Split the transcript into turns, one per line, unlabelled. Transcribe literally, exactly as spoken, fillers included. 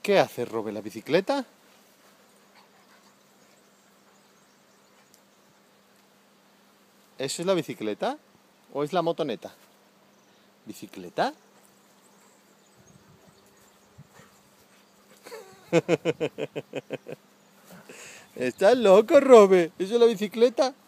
¿Qué hace Robe, la bicicleta? ¿Eso es la bicicleta? ¿O es la motoneta? ¿Bicicleta? ¿Estás loco, Robe? ¿Eso es la bicicleta?